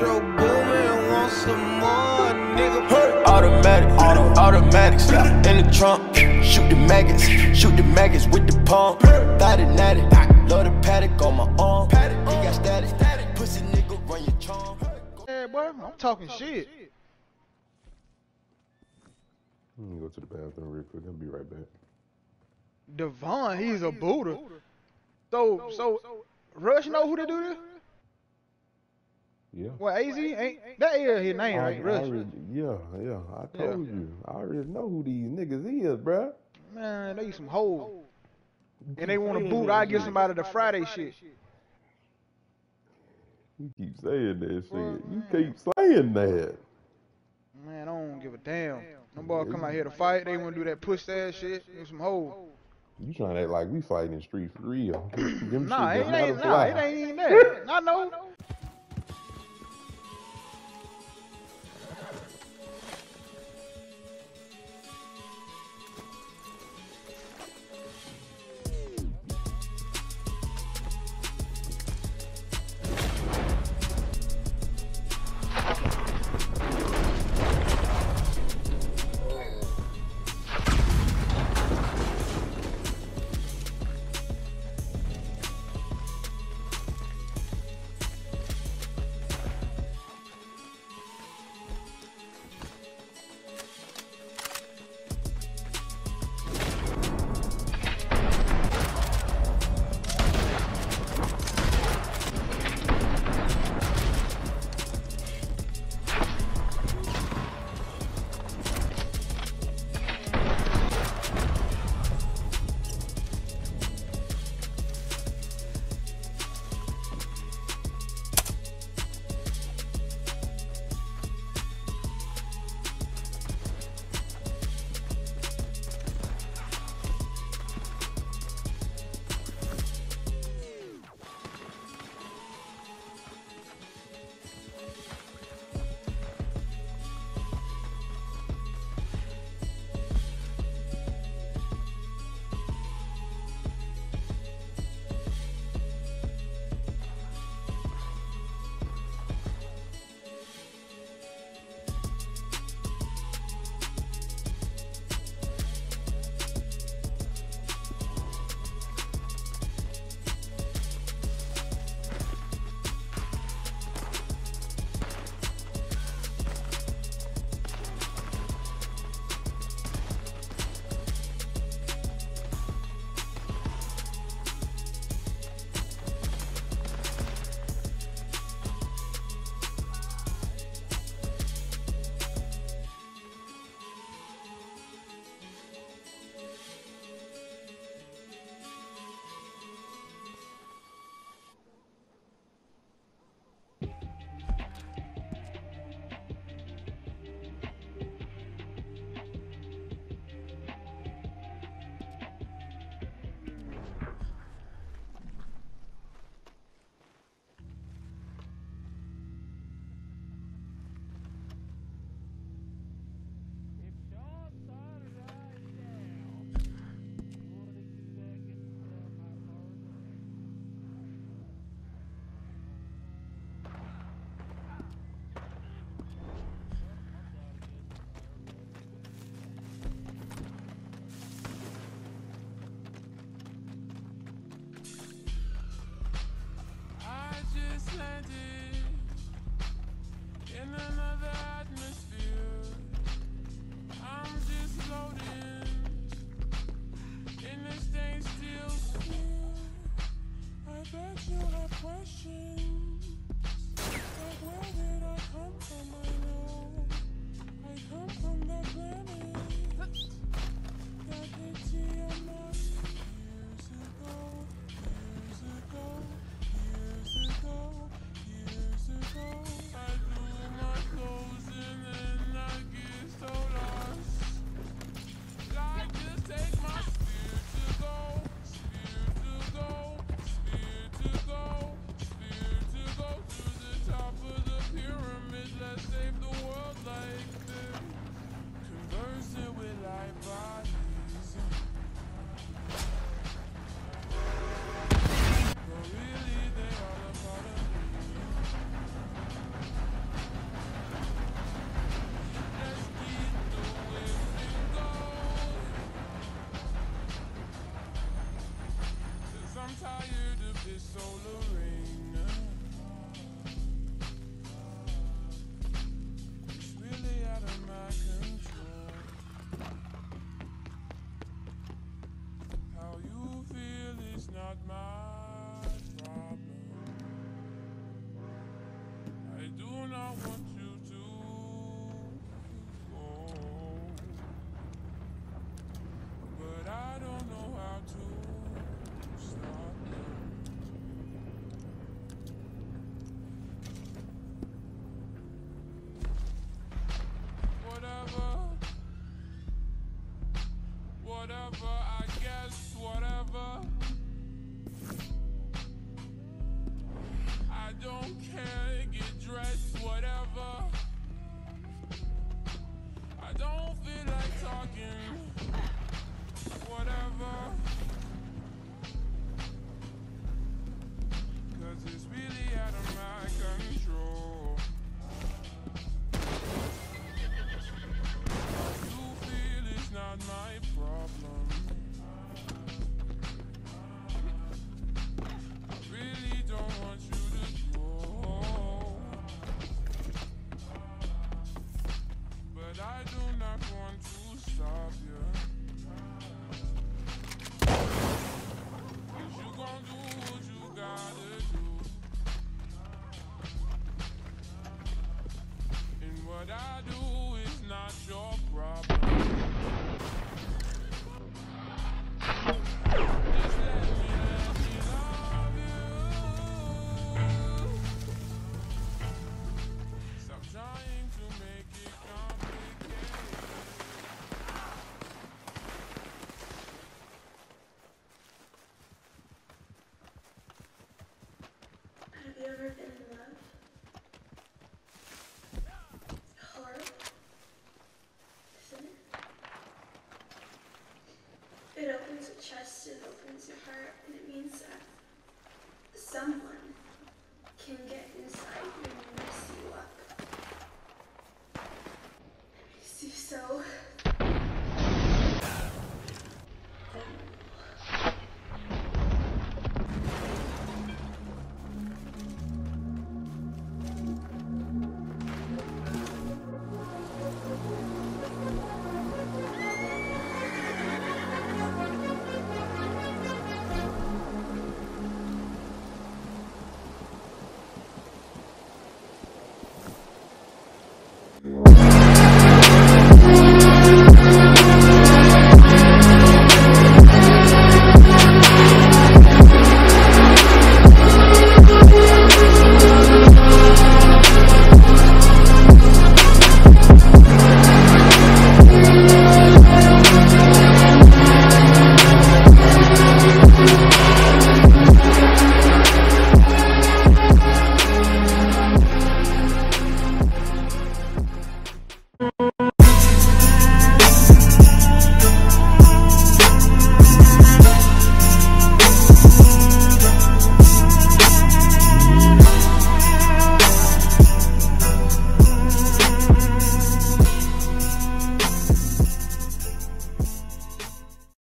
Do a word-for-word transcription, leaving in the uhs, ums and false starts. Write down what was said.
Metro Boomin, want some more, nigga. Hey. Automatic, auto, automatics, yeah. In the trunk, shoot the maggots, shoot the maggots with the pump. Thought it natty, love the paddock on my arm. He got static, pussy nigga run your charm. Yeah, boy, I'm talking shit. Let me go to the bathroom real quick. I'll be right back. Devon, he's a Buddha. So, so, Rush know who to do this? Yeah. What, A Z? Ain't that is his name, I, right? I Rush. already, yeah, yeah. I told Yeah. you. I already know who these niggas is, bruh. Man, they some hoes. And they want to boot, I get somebody the Friday shit. You keep saying that shit. You keep saying that. Man, I don't give a damn. Them boys come out here to fight, they want to do that push ass shit. They some hoes. You trying to act like we fighting in the street for real. Them Nah, shit it just ain't, not a nah, fly. it ain't even that. I know. I threw my clothes do not want you.